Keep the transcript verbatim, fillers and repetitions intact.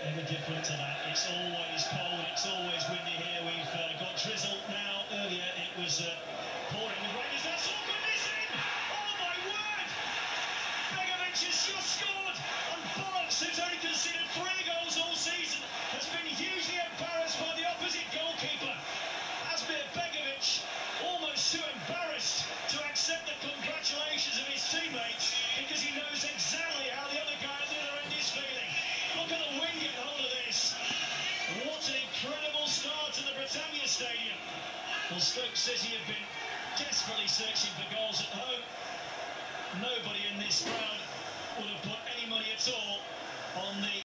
Ever different to that. It's always cold, it's always windy here. We've uh, got drizzle now. Earlier it was uh, pouring with rain. Is that all goodness in? Oh my word! Begovics has just scored, and Bollocks, who's only conceded three goals all season, has been hugely embarrassed by the opposite goalkeeper. Begovics almost too embarrassed to accept the congratulations of his teammates because he knows exactly how the other guy at the other end is feeling. Look at the wind get hold of this. What an incredible start to the Britannia Stadium. Well, Stokes says he had been desperately searching for goals at home. Nobody in this crowd would have put any money at all on the